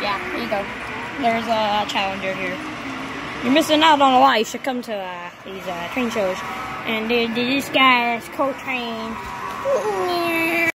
Yeah, here you go. There's a Challenger here. You're missing out on a lot. You should come to these train shows. And dude, this guy is co-trained.